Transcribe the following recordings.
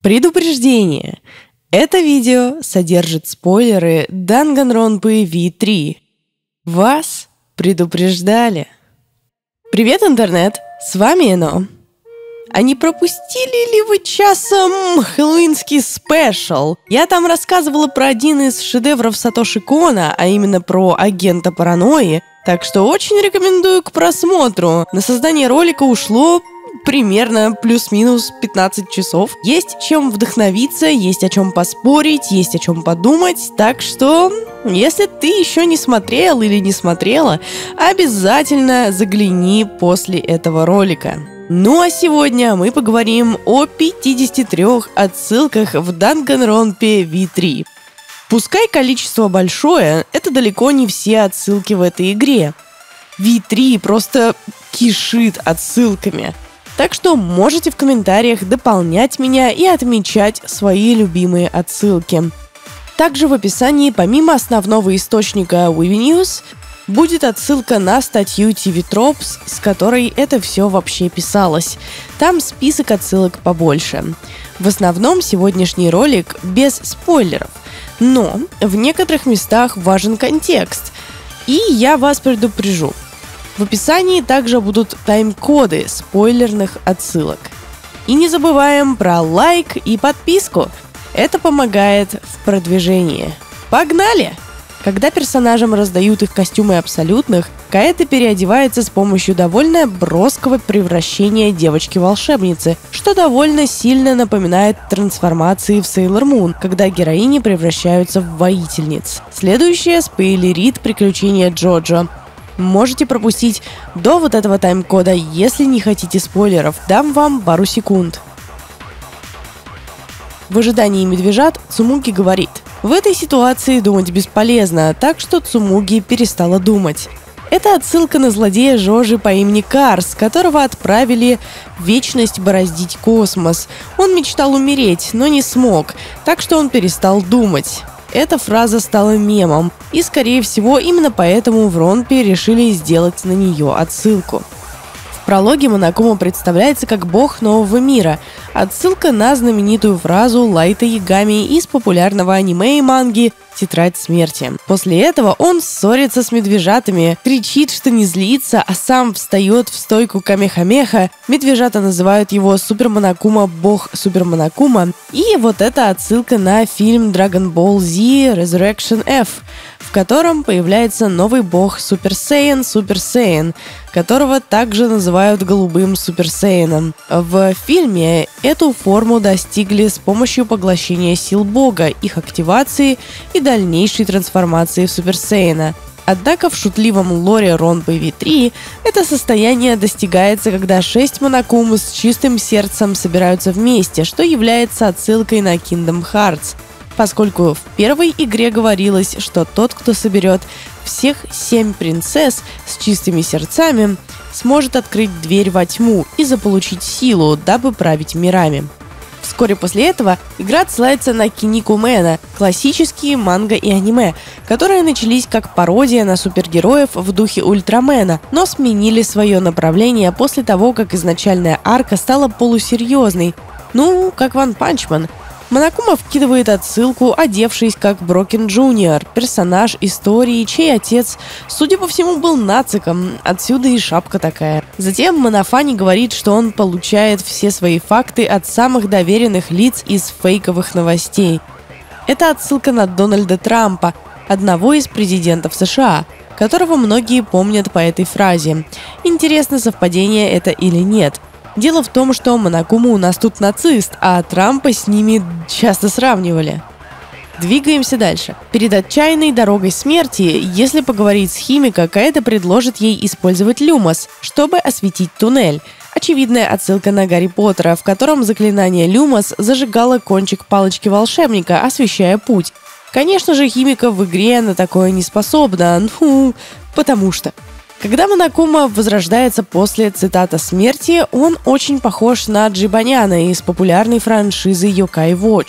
Предупреждение! Это видео содержит спойлеры Данганронпы V3. Вас предупреждали. Привет, интернет! С вами Эно. А не пропустили ли вы часом хэллоуинский спешл? Я там рассказывала про один из шедевров Сатоши Кона, а именно про агента паранойи, так что очень рекомендую к просмотру. На создание ролика ушло примерно плюс-минус 15 часов. Есть чем вдохновиться, есть о чем поспорить, есть о чем подумать. Так что, если ты еще не смотрел или не смотрела, обязательно загляни после этого ролика. Ну а сегодня мы поговорим о 53 отсылках в Данганронпе V3. Пускай количество большое, это далеко не все отсылки в этой игре. V3 просто кишит отсылками. Так что можете в комментариях дополнять меня и отмечать свои любимые отсылки. Также в описании, помимо основного источника Weeby News, будет отсылка на статью TV Tropes, с которой это все вообще писалось. Там список отсылок побольше. В основном сегодняшний ролик без спойлеров, но в некоторых местах важен контекст. И я вас предупрежу. В описании также будут тайм-коды спойлерных отсылок. И не забываем про лайк и подписку. Это помогает в продвижении. Погнали! Когда персонажам раздают их костюмы абсолютных, Каэта переодевается с помощью довольно броского превращения девочки-волшебницы, что довольно сильно напоминает трансформации в Sailor Moon, когда героини превращаются в воительниц. Следующее спойлерит приключения Джоджо. Можете пропустить до вот этого тайм-кода, если не хотите спойлеров. Дам вам пару секунд. В ожидании медвежат Цумуги говорит: в этой ситуации думать бесполезно, так что Цумуги перестала думать. Это отсылка на злодея Жожи по имени Карс, которого отправили в вечность бороздить космос. Он мечтал умереть, но не смог, так что он перестал думать. Эта фраза стала мемом, и, скорее всего, именно поэтому в Ронпе решили сделать на нее отсылку. В прологе Монокума представляется как бог нового мира, отсылка на знаменитую фразу Лайта Ягами из популярного аниме и манги «Тетрадь смерти». После этого он ссорится с медвежатами, кричит, что не злится, а сам встает в стойку Камехамеха. Медвежата называют его Супер Монокума, бог Супер Монокума. И вот это отсылка на фильм Dragon Ball Z Resurrection F, в котором появляется новый бог Супер Сейян, которого также называют голубым Супер Сейяном. В фильме эту форму достигли с помощью поглощения сил бога, их активации и дальнейшей трансформации в Супер Сейяна. Однако в шутливом лоре Ронпы V3 это состояние достигается, когда 6 Монокум с чистым сердцем собираются вместе, что является отсылкой на Kingdom Hearts, поскольку в первой игре говорилось, что тот, кто соберет всех 7 принцесс с чистыми сердцами, сможет открыть дверь во тьму и заполучить силу, дабы править мирами. Вскоре после этого игра отсылается на Кинику Мэна, классические манго и аниме, которые начались как пародия на супергероев в духе Ультрамена, но сменили свое направление после того, как изначальная арка стала полусерьезной, как One Punch Man. Монокума вкидывает отсылку, одевшись как Брокен Джуниор, персонаж истории, чей отец, судя по всему, был нациком, отсюда и шапка такая. Затем Монофани говорит, что он получает все свои факты от самых доверенных лиц из фейковых новостей. Это отсылка на Дональда Трампа, одного из президентов США, которого многие помнят по этой фразе. Интересно, совпадение это или нет. Дело в том, что Монокума у нас тут нацист, а Трампа с ними часто сравнивали. Двигаемся дальше. Перед отчаянной дорогой смерти, если поговорить с Химико, Каэта предложит ей использовать Люмос, чтобы осветить туннель. Очевидная отсылка на Гарри Поттера, в котором заклинание Люмос зажигало кончик палочки волшебника, освещая путь. Конечно же, Химико в игре на такое не способна, потому что... Когда Монокума возрождается после, цитата, смерти, он очень похож на Джибаняна из популярной франшизы Yokai Watch.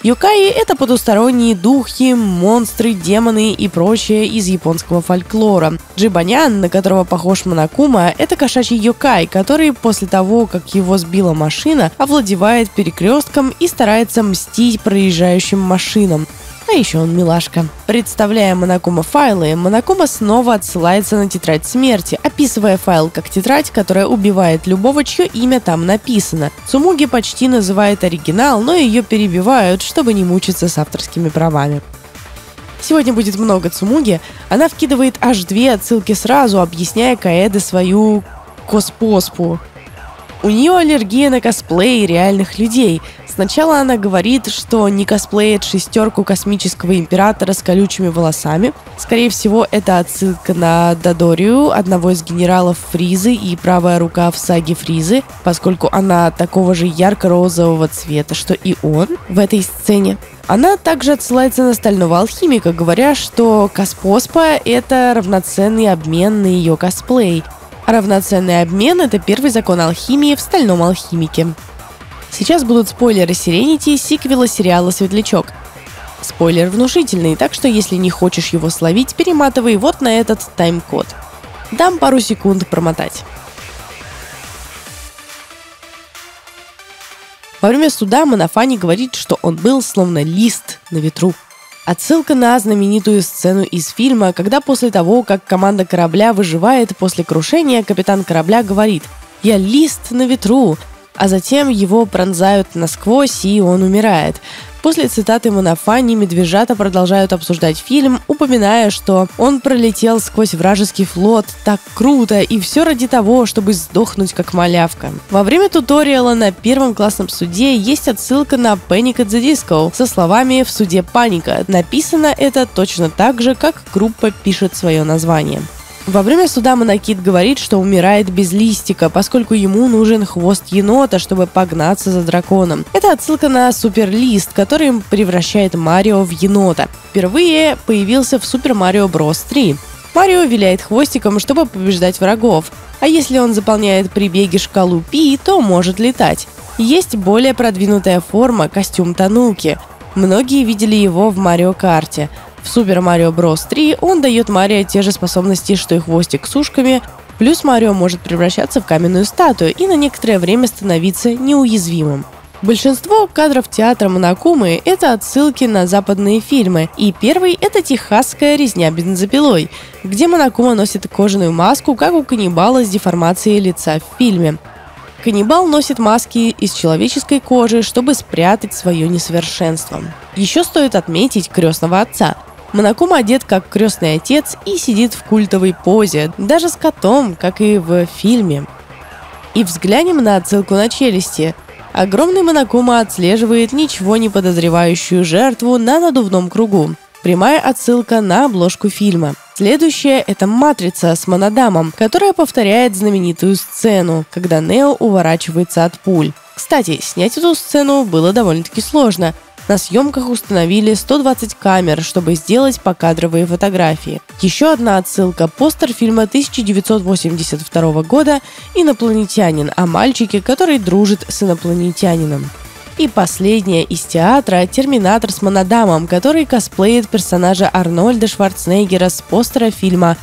Йокаи — это потусторонние духи, монстры, демоны и прочее из японского фольклора. Джибанян, на которого похож Монокума, это кошачий йокай, который после того, как его сбила машина, овладевает перекрестком и старается мстить проезжающим машинам. А еще он милашка. Представляя Монокума файлы, Монокума снова отсылается на тетрадь смерти, описывая файл как тетрадь, которая убивает любого, чье имя там написано. Цумуги почти называет оригинал, но ее перебивают, чтобы не мучиться с авторскими правами. Сегодня будет много Цумуги. Она вкидывает аж 2 отсылки сразу, объясняя Каэде свою коспоспу. У нее аллергия на косплей реальных людей. Сначала она говорит, что не косплеит 6 космического императора с колючими волосами. Скорее всего, это отсылка на Додорию, одного из генералов Фризы и правая рука в саге Фризы, поскольку она такого же ярко-розового цвета, что и он в этой сцене. Она также отсылается на стального алхимика, говоря, что коспоспа — это равноценный обмен на ее косплей. А равноценный обмен — это первый закон алхимии в «Стальном алхимике». Сейчас будут спойлеры Serenity сиквела сериала «Светлячок». Спойлер внушительный, так что если не хочешь его словить, перематывай вот на этот тайм-код. Дам пару секунд промотать. Во время суда Монофани говорит, что он был словно лист на ветру. Отсылка на знаменитую сцену из фильма, когда после того, как команда корабля выживает после крушения, капитан корабля говорит: «Я лист на ветру», а затем его пронзают насквозь, и он умирает. После цитаты Монофани медвежата продолжают обсуждать фильм, упоминая, что он пролетел сквозь вражеский флот так круто, и все ради того, чтобы сдохнуть как малявка. Во время туториала на первом классном суде есть отсылка на Panic at the Disco со словами «В суде паника». Написано это точно так же, как группа пишет свое название. Во время суда Монокит говорит, что умирает без листика, поскольку ему нужен хвост енота, чтобы погнаться за драконом. Это отсылка на Суперлист, который превращает Марио в енота. Впервые появился в Super Mario Bros. 3. Марио виляет хвостиком, чтобы побеждать врагов, а если он заполняет при беге шкалу Пи, то может летать. Есть более продвинутая форма — костюм Тануки. Многие видели его в Марио Карте. В Super Mario Bros. 3 он дает Марио те же способности, что и хвостик с ушками, плюс Марио может превращаться в каменную статую и на некоторое время становиться неуязвимым. Большинство кадров театра Монокумы — это отсылки на западные фильмы, и первый — это техасская резня бензопилой, где Монокума носит кожаную маску, как у каннибала с деформацией лица в фильме. Каннибал носит маски из человеческой кожи, чтобы спрятать свое несовершенство. Еще стоит отметить крестного отца. Монокума одет как крестный отец и сидит в культовой позе, даже с котом, как и в фильме. И взглянем на отсылку на челюсти. Огромный Монокума отслеживает ничего не подозревающую жертву на надувном кругу. Прямая отсылка на обложку фильма. Следующее — это «Матрица» с Монодамом, которая повторяет знаменитую сцену, когда Нео уворачивается от пуль. Кстати, снять эту сцену было довольно-таки сложно. На съемках установили 120 камер, чтобы сделать покадровые фотографии. Еще одна отсылка — постер фильма 1982 года «Инопланетянин» о мальчике, который дружит с инопланетянином. И последняя из театра — «Терминатор» с Монодамом, который косплеит персонажа Арнольда Шварценеггера с постера фильма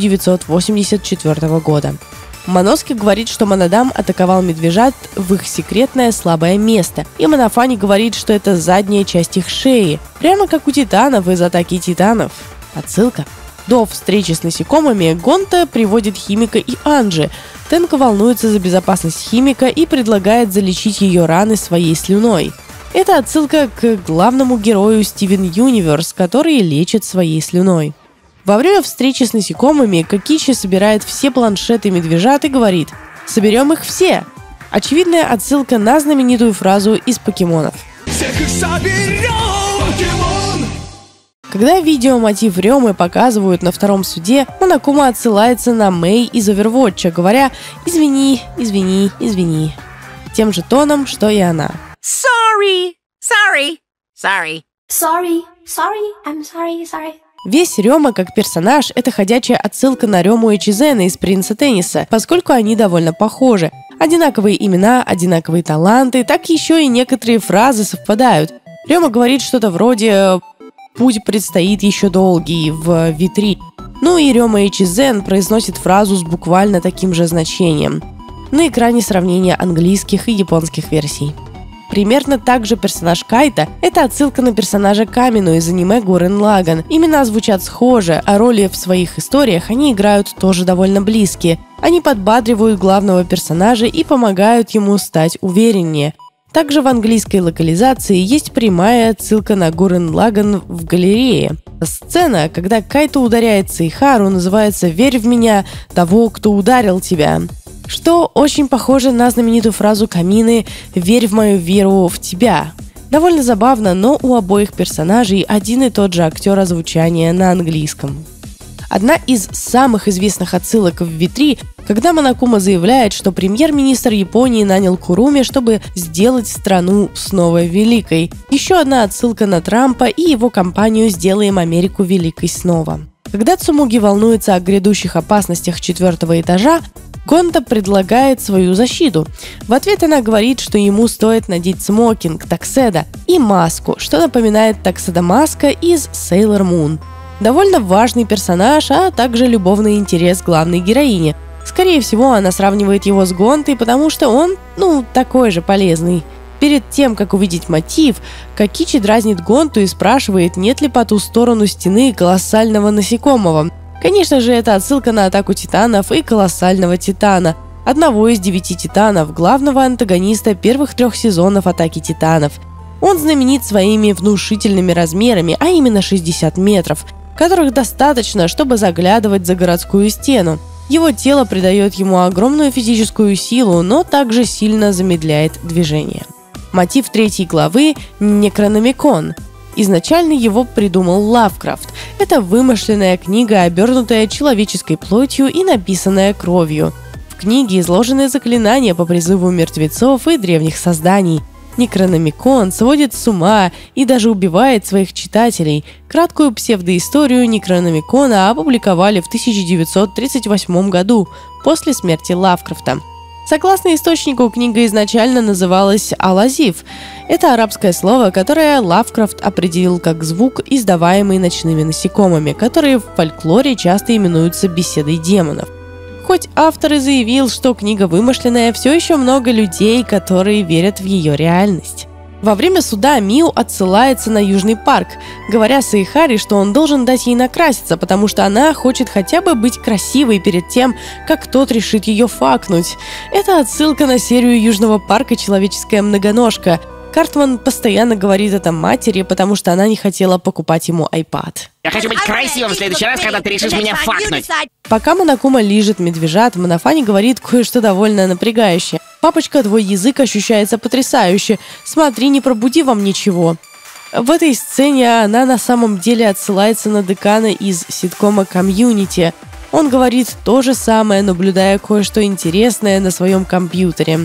1984 года. Моноски говорит, что Монодам атаковал медвежат в их секретное слабое место, и Монофани говорит, что это задняя часть их шеи, прямо как у титанов из «Атаки титанов». Отсылка. До встречи с насекомыми Гонта приводит Химика и Анджи. Тенко волнуется за безопасность Химика и предлагает залечить ее раны своей слюной. Это отсылка к главному герою Стивен Юниверс, который лечит своей слюной. Во время встречи с насекомыми Кокичи собирает все планшеты медвежат и говорит: «Соберем их все!» Очевидная отсылка на знаменитую фразу из покемонов. Всех их соберем, покемон! Когда видеомотив Рёмы показывают на втором суде, Монокума отсылается на Мэй из Overwatch, говоря «Извини, извини, извини», тем же тоном, что и она. Sorry, sorry, sorry. Sorry, sorry, I'm sorry, sorry. Весь Рёма как персонаж — это ходячая отсылка на Рёму и Чизена из «Принца Тенниса», поскольку они довольно похожи. Одинаковые имена, одинаковые таланты, так еще и некоторые фразы совпадают. Рёма говорит что-то вроде «Путь предстоит еще долгий» в V3. Ну и Рёма Эйчизен произносит фразу с буквально таким же значением. На экране сравнение английских и японских версий. Примерно так же персонаж Кайта – это отсылка на персонажа Камину из аниме Гуррен Лаганн. Имена звучат схоже, а роли в своих историях они играют тоже довольно близкие. Они подбадривают главного персонажа и помогают ему стать увереннее. Также в английской локализации есть прямая отсылка на Гуррен Лаганн в галерее. Сцена, когда Кайто ударяет Сейхару, называется «Верь в меня, того, кто ударил тебя», что очень похоже на знаменитую фразу Камины «Верь в мою веру в тебя». Довольно забавно, но у обоих персонажей один и тот же актер озвучания на английском. Одна из самых известных отсылок в V3, когда Монокума заявляет, что премьер-министр Японии нанял Куруми, чтобы сделать страну снова великой. Еще одна отсылка на Трампа и его кампанию «Сделаем Америку великой снова». Когда Цумуги волнуется о грядущих опасностях 4-го этажа, Гонта предлагает свою защиту. В ответ она говорит, что ему стоит надеть смокинг, такседа и маску, что напоминает такседа-маска из Sailor Moon. Довольно важный персонаж, а также любовный интерес главной героини. Скорее всего, она сравнивает его с Гонтой, потому что он, такой же полезный. Перед тем, как увидеть мотив, Кокичи дразнит Гонту и спрашивает, нет ли по ту сторону стены колоссального насекомого. Конечно же, это отсылка на Атаку Титанов и Колоссального Титана, одного из 9 Титанов, главного антагониста первых 3 сезонов Атаки Титанов. Он знаменит своими внушительными размерами, а именно 60 метров, которых достаточно, чтобы заглядывать за городскую стену. Его тело придает ему огромную физическую силу, но также сильно замедляет движение. Мотив 3 главы – Некрономикон. Изначально его придумал Лавкрафт. Это вымышленная книга, обернутая человеческой плотью и написанная кровью. В книге изложены заклинания по призыву мертвецов и древних созданий. Некрономикон сводит с ума и даже убивает своих читателей. Краткую псевдоисторию Некрономикона опубликовали в 1938 году, после смерти Лавкрафта. Согласно источнику, книга изначально называлась «Ал-Азиф». Это арабское слово, которое Лавкрафт определил как звук, издаваемый ночными насекомыми, которые в фольклоре часто именуются беседой демонов. Хоть автор и заявил, что книга вымышленная, все еще много людей, которые верят в ее реальность. Во время суда Миу отсылается на Южный парк, говоря Сейхари, что он должен дать ей накраситься, потому что она хочет хотя бы быть красивой перед тем, как тот решит ее факнуть. Это отсылка на серию Южного парка «Человеческая многоножка». Картман постоянно говорит это матери, потому что она не хотела покупать ему iPad. Я хочу быть красивым в следующий раз, когда ты решишь меня факнуть. Пока Монокума лижет медвежат, Монофани говорит кое-что довольно напрягающее. «Папочка, твой язык ощущается потрясающе. Смотри, не пробуди вам ничего». В этой сцене она на самом деле отсылается на декана из ситкома «Комьюнити». Он говорит то же самое, наблюдая кое-что интересное на своем компьютере.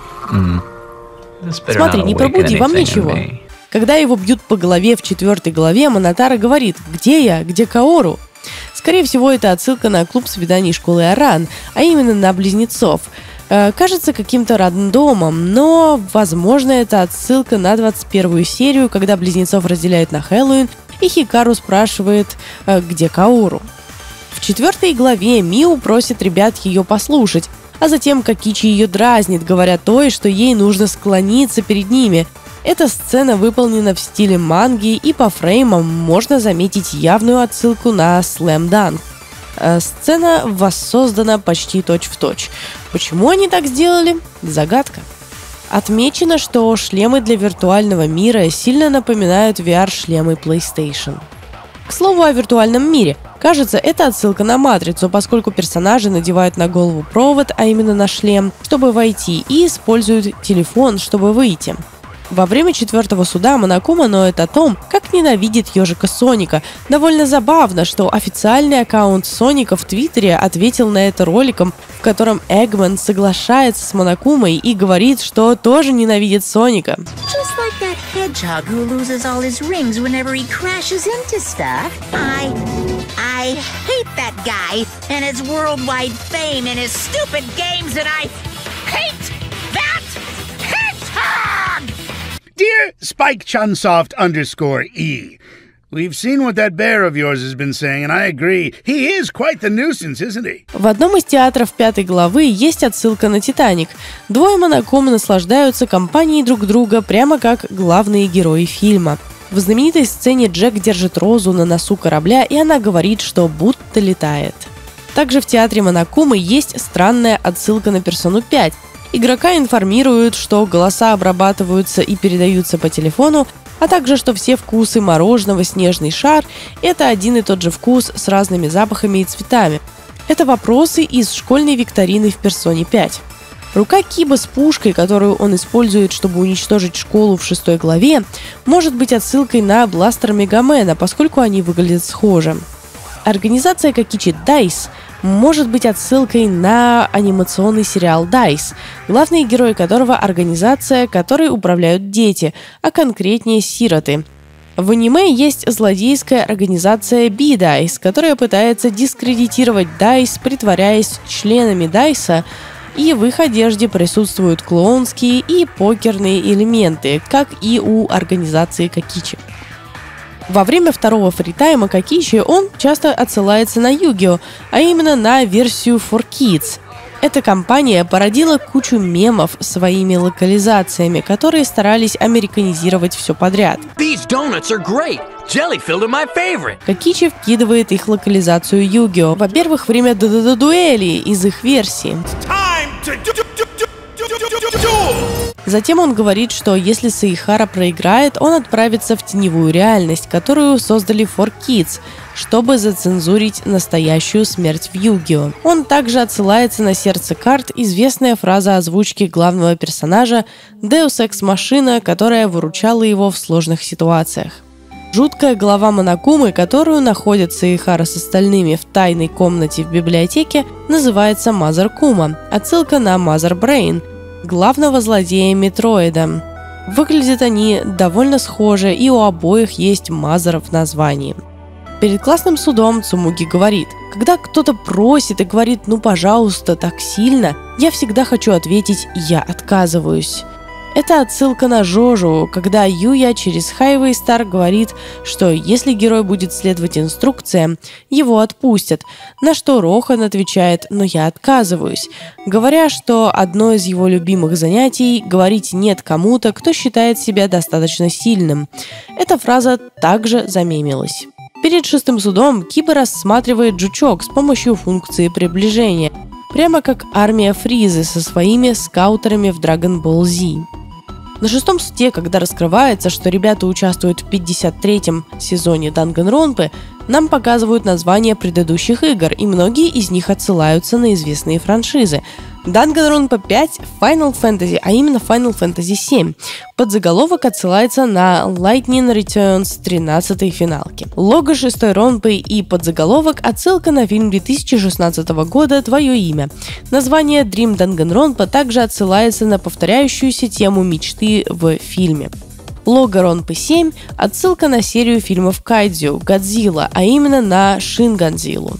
«Смотри, не пробуди вам ничего». Когда его бьют по голове в 4 главе, Монотара говорит «Где я? Где Каору?». Скорее всего, это отсылка на клуб свиданий школы Аран, а именно на близнецов. Кажется каким-то рандомом, но, возможно, это отсылка на 21 серию, когда близнецов разделяют на Хэллоуин, и Хикару спрашивает «Где Каору?». В 4 главе Миу просит ребят ее послушать, а затем Кокичи ее дразнит, говоря той, что ей нужно склониться перед ними. Эта сцена выполнена в стиле манги, и по фреймам можно заметить явную отсылку на Slam Dunk. Сцена воссоздана почти точь-в-точь. Почему они так сделали? Загадка. Отмечено, что шлемы для виртуального мира сильно напоминают VR-шлемы PlayStation. К слову о виртуальном мире. Кажется, это отсылка на Матрицу, поскольку персонажи надевают на голову провод, а именно на шлем, чтобы войти, и используют телефон, чтобы выйти. Во время 4-го суда Монокума ноет о том, как ненавидит ежика Соника. Довольно забавно, что официальный аккаунт Соника в Твиттере ответил на это роликом, в котором Эггман соглашается с Монокумой и говорит, что тоже ненавидит Соника. Just like that hedgehog who loses all his rings whenever he crashes into stuff. I hate that guy and his worldwide fame and his stupid games, and I hate that hedgehog! Dear Spike Chunsoft_E. We've seen what that bear of yours has been saying, and I agree. He is quite the nuisance, isn't he? В одном из театров 5 главы есть отсылка на «Титаник». Двое монокомы наслаждаются компанией друг друга, прямо как главные герои фильма. В знаменитой сцене Джек держит Розу на носу корабля, и она говорит, что будто летает. Также в театре Монокумы есть странная отсылка на «Персону 5». Игрока информируют, что голоса обрабатываются и передаются по телефону, а также, что все вкусы мороженого «Снежный шар» — это один и тот же вкус с разными запахами и цветами. Это вопросы из школьной викторины в «Персоне 5». Рука Киба с пушкой, которую он использует, чтобы уничтожить школу в 6 главе, может быть отсылкой на бластер Мегамена, поскольку они выглядят схоже. Организация Кокичи Дайс может быть отсылкой на анимационный сериал «Дайс», главные герои которого – организация, которой управляют дети, а конкретнее сироты. В аниме есть злодейская организация B-Dice, которая пытается дискредитировать Дайс, притворяясь членами Дайса, и в их одежде присутствуют клоунские и покерные элементы, как и у организации Кокичи. Во время второго фритайма Кокичи он часто отсылается на Yu-Gi-Oh!, а именно на версию 4Kids. Эта компания породила кучу мемов своими локализациями, которые старались американизировать все подряд. Кокичи вкидывает их локализацию Yu-Gi-Oh! Во-первых, время дуэли из их версии. Затем он говорит, что если Саихара проиграет, он отправится в теневую реальность, которую создали 4Kids, чтобы зацензурить настоящую смерть в Yu-Gi-Oh! Он также отсылается на сердце карт, известная фраза озвучки главного персонажа Deus Ex Machina, которая выручала его в сложных ситуациях. Жуткая глава Монокумы, которую находят Саихара с остальными в тайной комнате в библиотеке, называется Mother Kuma, отсылка на Mother Brain, главного злодея Метроида. Выглядят они довольно схоже, и у обоих есть Мазер в названии. Перед классным судом Цумуги говорит: когда кто-то просит и говорит «ну пожалуйста» так сильно, я всегда хочу ответить «я отказываюсь». Это отсылка на Жожу, когда Юя через Highway Star говорит, что если герой будет следовать инструкциям, его отпустят, на что Рохан отвечает «но я отказываюсь», говоря, что одно из его любимых занятий – говорить «нет» кому-то, кто считает себя достаточно сильным. Эта фраза также замемилась. Перед шестым судом Киба рассматривает жучок с помощью функции приближения, прямо как армия Фризы со своими скаутерами в Dragon Ball Z. На шестом суде, когда раскрывается, что ребята участвуют в 53-м сезоне Данганронпы, нам показывают названия предыдущих игр, и многие из них отсылаются на известные франшизы. Данганронпа 5 Final Fantasy, а именно Final Fantasy 7. Подзаголовок отсылается на Lightning Returns 13-й финалки. Лого 6-й ронпы и подзаголовок отсылка на фильм 2016 года «Твое имя». Название Dream Danganronpa также отсылается на повторяющуюся тему мечты в фильме. Лого Ронпы 7 – отсылка на серию фильмов Кайдзю Годзилла, а именно на Шин Годзиллу.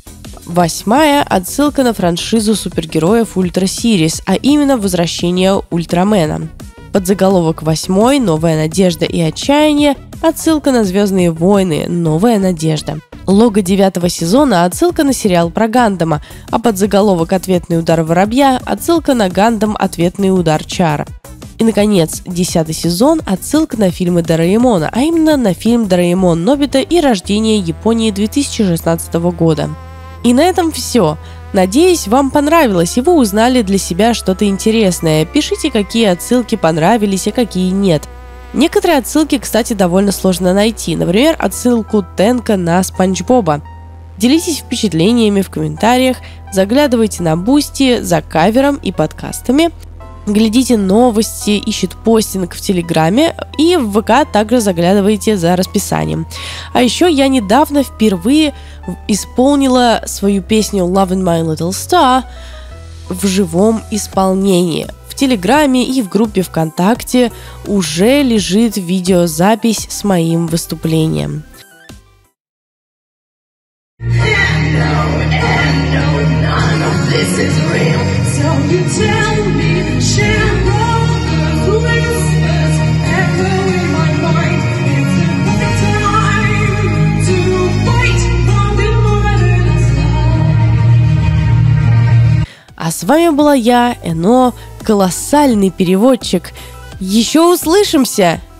8-я – отсылка на франшизу супергероев Ультра Сирис, а именно возвращение Ультрамена. Подзаголовок 8-й «Новая надежда и отчаяние» – отсылка на Звездные войны «Новая надежда». Лого 9-го сезона – отсылка на сериал про Гандама, а подзаголовок «Ответный удар воробья» – отсылка на Гандам «Ответный удар Чара». И, наконец, 10-й сезон – отсылка на фильмы Дораэмона, а именно на фильм «Дораэмон Нобита» и «Рождение Японии» 2016 года. И на этом все. Надеюсь, вам понравилось, и вы узнали для себя что-то интересное. Пишите, какие отсылки понравились, а какие нет. Некоторые отсылки, кстати, довольно сложно найти. Например, отсылку Тенка на Спанч Боба. Делитесь впечатлениями в комментариях, заглядывайте на Бусти за кавером и подкастами. Глядите новости и щитпостинг в Телеграме, и в ВК также заглядывайте за расписанием. А еще я недавно впервые исполнила свою песню Love in My Little Star в живом исполнении. В Телеграме и в группе ВКонтакте уже лежит видеозапись с моим выступлением. So you tell me the shadow, the whispers echo. с вами была я, Эно, колоссальный переводчик. Еще услышимся!